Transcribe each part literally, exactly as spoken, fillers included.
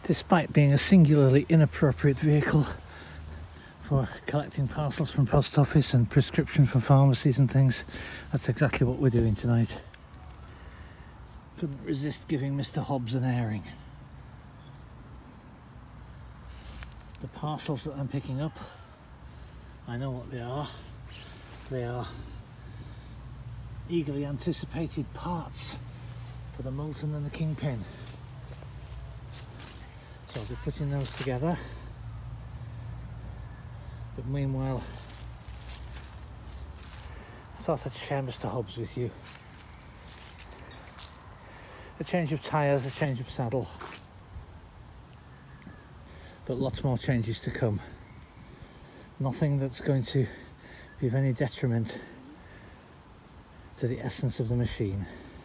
despite being a singularly inappropriate vehicle for collecting parcels from post office and prescription from pharmacies and things. That's exactly what we're doing tonight. Couldn't resist giving Mister Hobbs an airing. The parcels that I'm picking up, I know what they are. They are eagerly anticipated parts for the Moulton and the Kingpin. So I'll be putting those together. But meanwhile, I thought I'd share Mister Hobbs with you. A change of tyres, a change of saddle, but lots more changes to come. Nothing that's going to be of any detriment to the essence of the machine.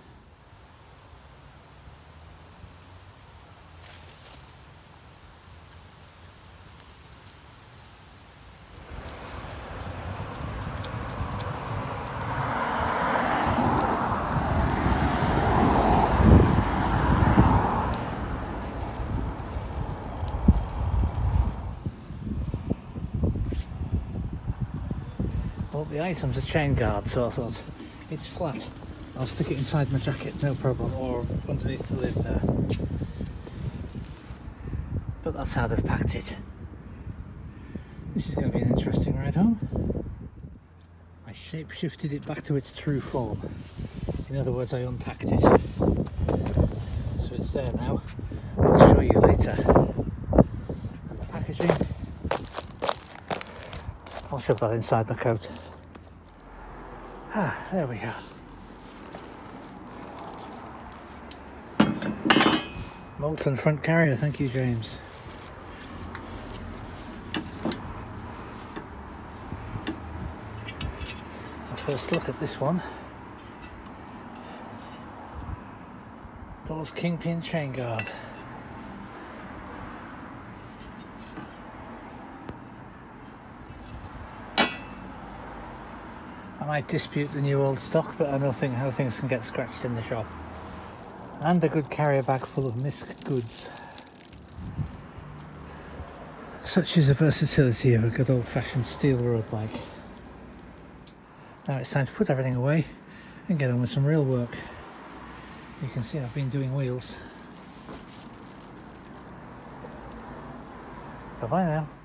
Well, the items are chain guard, so I thought it's flat. I'll stick it inside my jacket, no problem, or underneath the lid there. But that's how they've packed it. This is going to be an interesting ride home. I shape shifted it back to its true form. In other words, I unpacked it. So it's there now. I'll show you later. And the packaging, I'll shove that inside my coat. Ah, there we go. Moulton front carrier, thank you, James. A first look at this one. Dawes Kingpin chain guard. I might dispute the new old stock, but I don't think how things can get scratched in the shop. And a good carrier bag full of misc goods. Such is the versatility of a good old-fashioned steel road bike. Now it's time to put everything away and get on with some real work. You can see I've been doing wheels. Bye bye now.